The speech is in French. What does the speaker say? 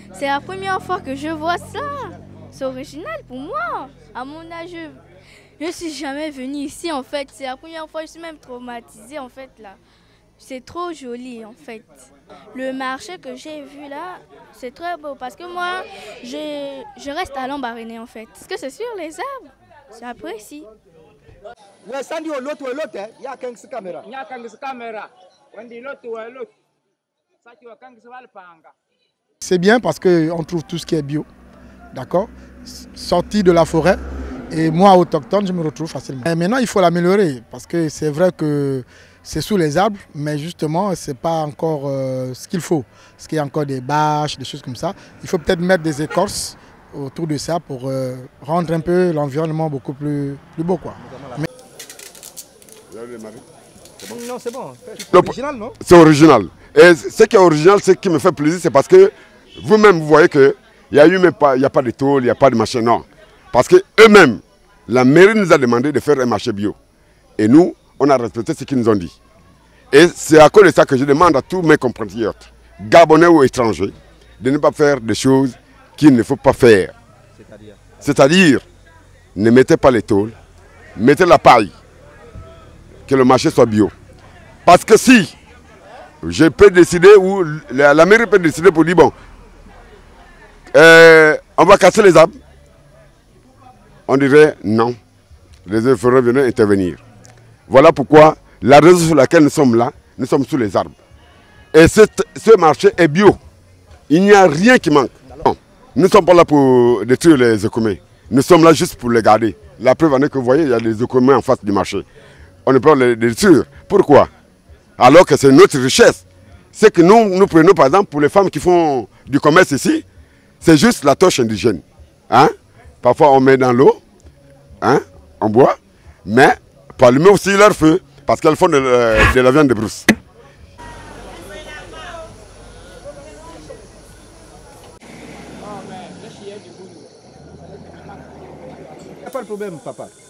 C'est la première fois que je vois ça. C'est original pour moi. À mon âge, je ne suis jamais venue ici en fait. C'est la première fois, je suis même traumatisée en fait là. C'est trop joli en fait. Le marché que j'ai vu là, c'est très beau parce que moi, je reste à Lambaréné en fait. Parce que c'est sur les arbres, j'apprécie. C'est bien parce qu'on trouve tout ce qui est bio, d'accord, sorti de la forêt. Et moi, autochtone, je me retrouve facilement. Et maintenant, il faut l'améliorer parce que c'est vrai que c'est sous les arbres, mais justement, ce n'est pas encore ce qu'il faut. Parce qu'il y a encore des bâches, des choses comme ça. Il faut peut-être mettre des écorces autour de ça pour rendre un peu l'environnement beaucoup plus beau, quoi. Mais... Non, c'est bon. C'est original, non? C'est original. Et ce qui est original, ce qui me fait plaisir, c'est parce que vous-même, vous voyez qu'il n'y a pas de tôle, il n'y a pas de machin, non. Parce qu'eux-mêmes, la mairie nous a demandé de faire un marché bio. Et nous, on a respecté ce qu'ils nous ont dit. Et c'est à cause de ça que je demande à tous mes compatriotes, gabonais ou étrangers, de ne pas faire des choses qu'il ne faut pas faire. C'est-à-dire, ne mettez pas les tôles, mettez la paille, que le marché soit bio. Parce que si je peux décider, ou la mairie peut décider pour dire, bon, on va casser les arbres, on dirait non. Les œufs feront venir intervenir. Voilà pourquoi la raison sur laquelle nous sommes là, nous sommes sous les arbres. Et ce marché est bio. Il n'y a rien qui manque. Non. Nous ne sommes pas là pour détruire les écoumés. Nous sommes là juste pour les garder. La preuve en est que vous voyez, il y a des écoumés en face du marché. On ne peut pas les détruire. Pourquoi? Alors que c'est notre richesse. C'est que nous prenons par exemple pour les femmes qui font du commerce ici, c'est juste la torche indigène. Hein? Parfois on met dans l'eau, hein? On boit, mais pour allumer aussi leur feu, parce qu'elles font de la viande de brousse. Pas de problème, papa.